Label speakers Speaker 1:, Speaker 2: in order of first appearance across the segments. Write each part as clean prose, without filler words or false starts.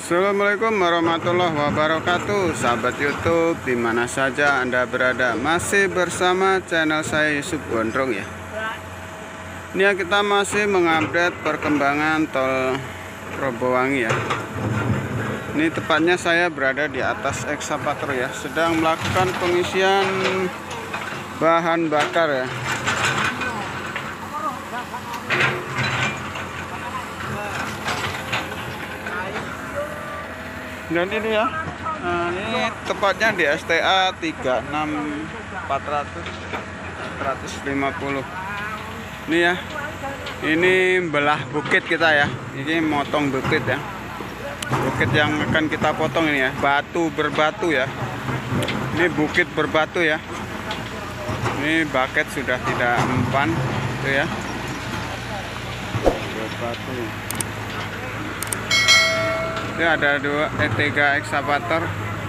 Speaker 1: Assalamualaikum warahmatullahi wabarakatuh, sahabat YouTube dimana saja Anda berada. Masih bersama channel saya Yusuf Gondrong ya. Ini ya, kita masih mengupdate perkembangan tol Robowangi ya. Ini tepatnya saya berada di atas ekskavator ya, sedang melakukan pengisian bahan bakar ya. Dan ini ya, nah, ini tepatnya di STA 36400 150. Ini ya, ini belah bukit kita ya. Ini motong bukit ya. Bukit yang akan kita potong ini ya, batu berbatu ya. Ini bukit berbatu ya. Ini bucket sudah tidak mempan itu ya. Berbatu. Ini ada tiga ekskavator.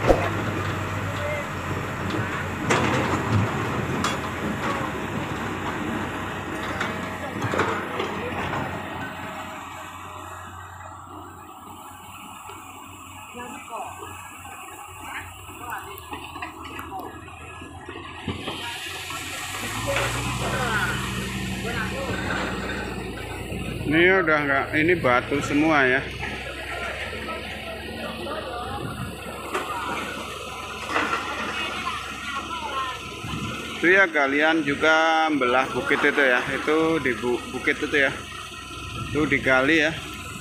Speaker 1: Ini udah enggak, ini batu semua ya. Itu ya, kalian juga belah bukit itu ya, itu di bukit itu ya, itu digali ya.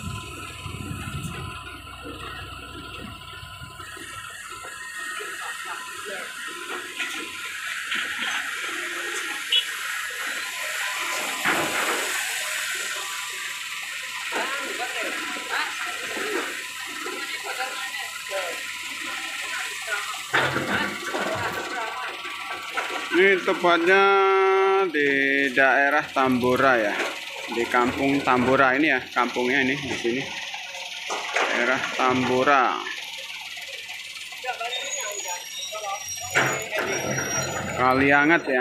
Speaker 1: Ini tepatnya di daerah Tambora ya, di kampung Tambora ini ya, kampungnya ini di sini, daerah Tambora. Kalianget ya.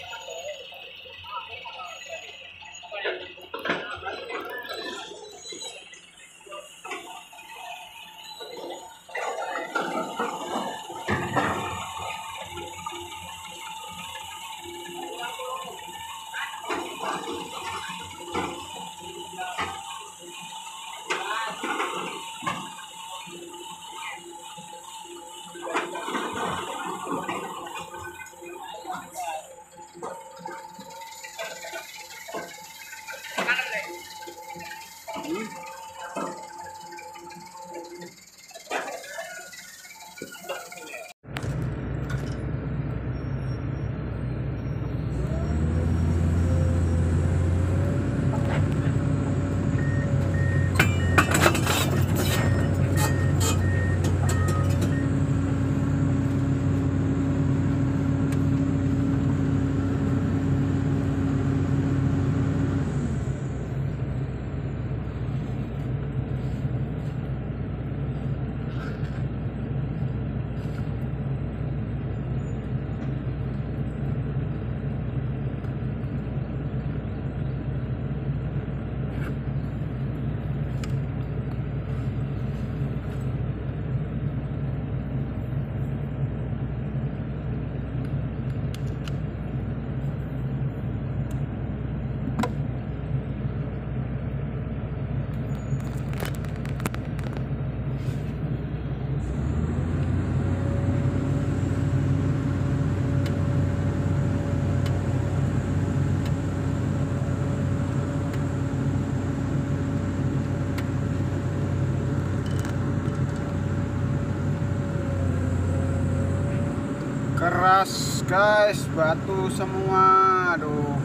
Speaker 1: Keras guys, batu semua, aduh.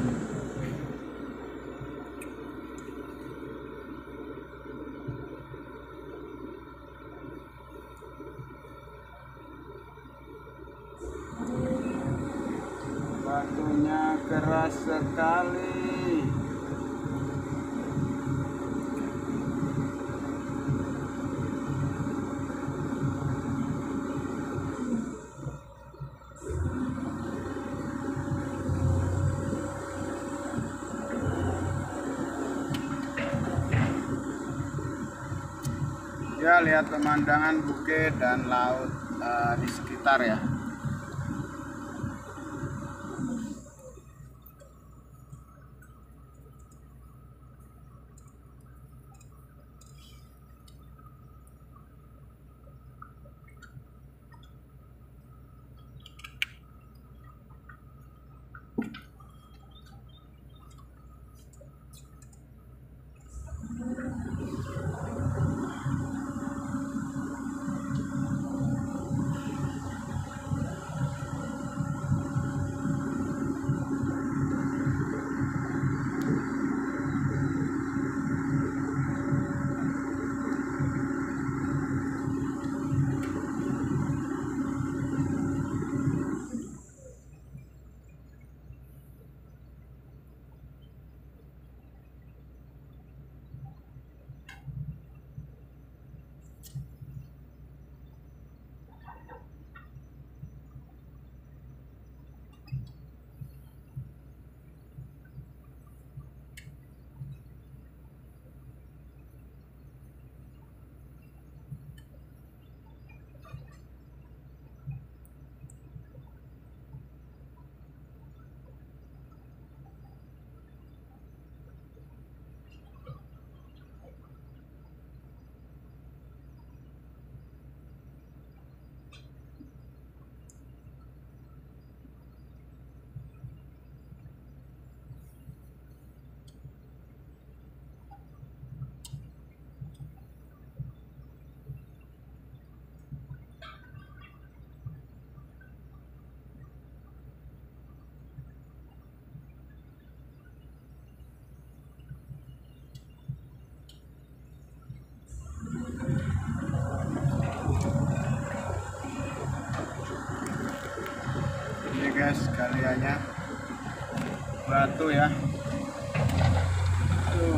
Speaker 1: Batunya keras sekali. Ya, lihat pemandangan bukit dan laut di sekitar ya. Ini guys, galiannya batu ya. Tuh.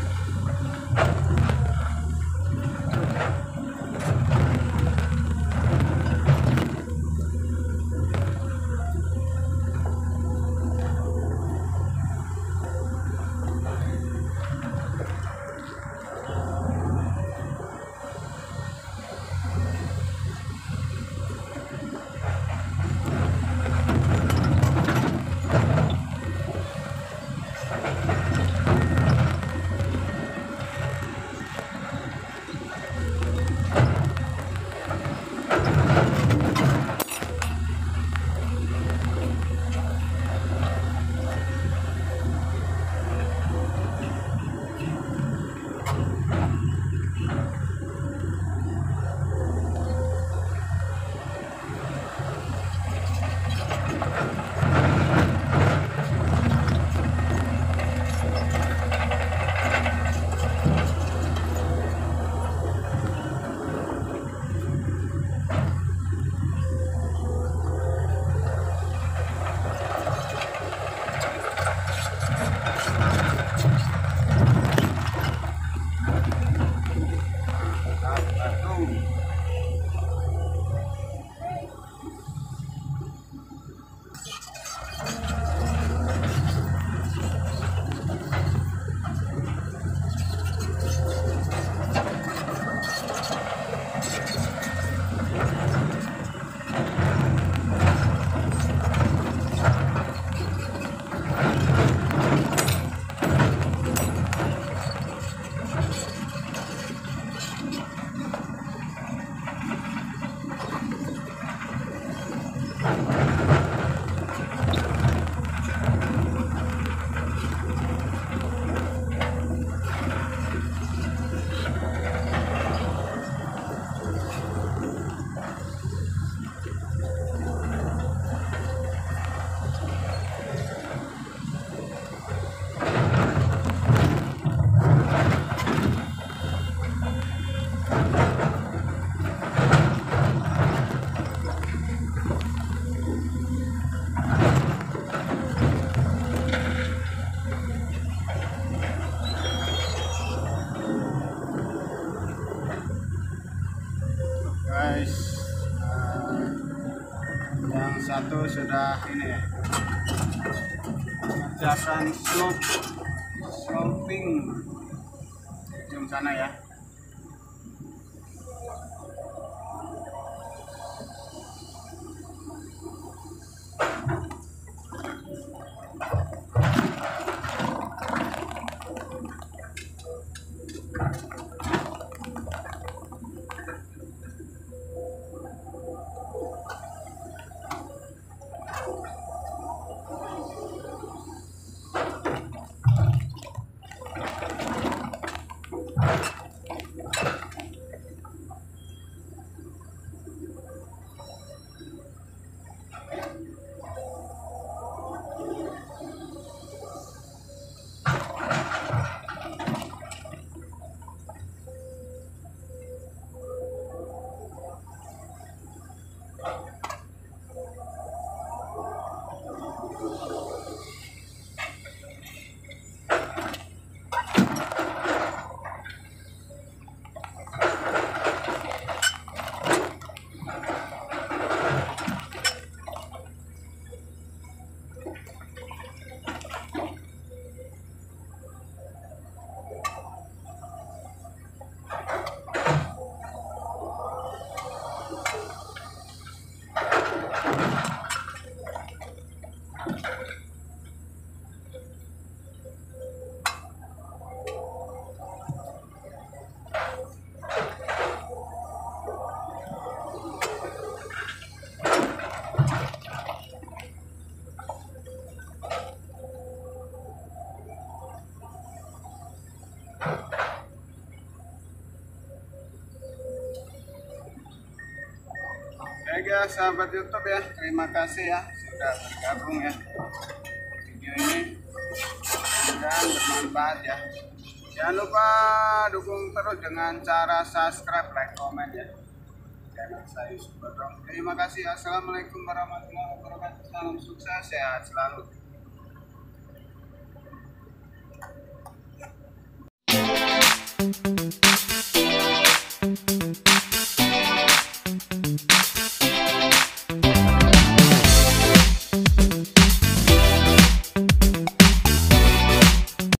Speaker 1: Guys, yang satu sudah ini ya, mengerjakan sloping ujung sana ya. Oke guys, sahabat YouTube ya, terima kasih ya sudah bergabung ya video ini, mudah-mudahan bermanfaat ya. Jangan lupa dukung terus dengan cara subscribe, like, komen ya channel saya Yusuf Gondrong. Terima kasih. Assalamualaikum warahmatullahi wabarakatuh. Salam sukses, sehat selalu.